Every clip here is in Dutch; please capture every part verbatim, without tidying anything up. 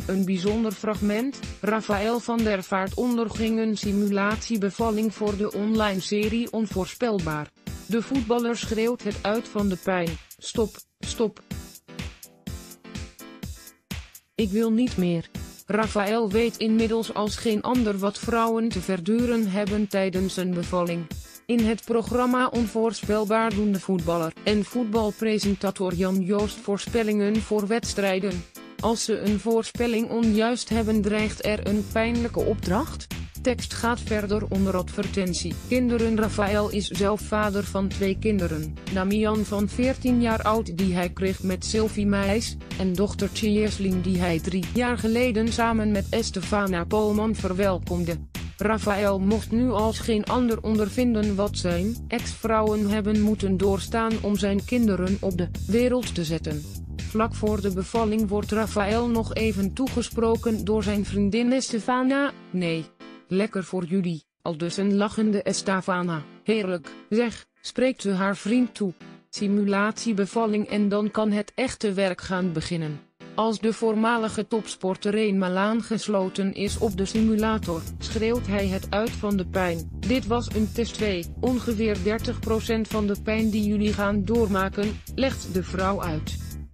Een bijzonder fragment: Rafael van der Vaart onderging een simulatiebevalling voor de online serie Onvoorspelbaar. De voetballer schreeuwt het uit van de pijn: stop, stop. Ik wil niet meer. Rafael weet inmiddels als geen ander wat vrouwen te verduren hebben tijdens een bevalling. In het programma Onvoorspelbaar doen de voetballer en voetbalpresentator Jan Joost voorspellingen voor wedstrijden. Als ze een voorspelling onjuist hebben, dreigt er een pijnlijke opdracht. Tekst gaat verder onder advertentie. Kinderen. Rafael is zelf vader van twee kinderen. Damian van veertien jaar oud die hij kreeg met Sylvie Meijs, en dochtertje Jesslyn die hij drie jaar geleden samen met Estefana Polman verwelkomde. Rafael mocht nu als geen ander ondervinden wat zijn ex-vrouwen hebben moeten doorstaan om zijn kinderen op de wereld te zetten. Vlak voor de bevalling wordt Rafael nog even toegesproken door zijn vriendin Estefana. Nee. Lekker voor jullie, aldus een lachende Estefana. Heerlijk, zeg, spreekt ze haar vriend toe. Simulatiebevalling en dan kan het echte werk gaan beginnen. Als de voormalige topsporter eenmaal aangesloten is op de simulator, schreeuwt hij het uit van de pijn. Dit was een test twee, ongeveer dertig procent van de pijn die jullie gaan doormaken, legt de vrouw uit.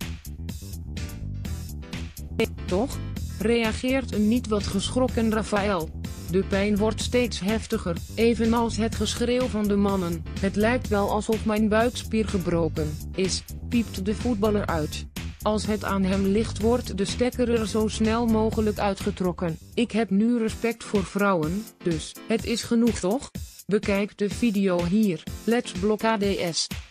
Nee, toch? Reageert een niet wat geschrokken Rafael. De pijn wordt steeds heftiger, evenals het geschreeuw van de mannen. Het lijkt wel alsof mijn buikspier gebroken is, piept de voetballer uit. Als het aan hem ligt wordt de stekker er zo snel mogelijk uitgetrokken. Ik heb nu respect voor vrouwen, dus het is genoeg toch? Bekijk de video hier. Let's block A D S.